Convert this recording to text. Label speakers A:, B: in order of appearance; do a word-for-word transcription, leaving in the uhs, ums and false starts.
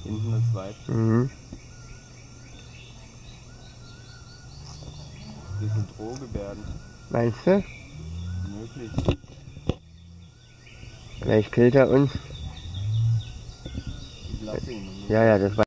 A: Hinten das Weibchen.
B: Mhm.
A: Das sind Drohgebärden.
B: Meinst du?
A: Möglich.
B: Vielleicht killt er uns.
A: Ich lasse ihn.
B: Ja, ja, das war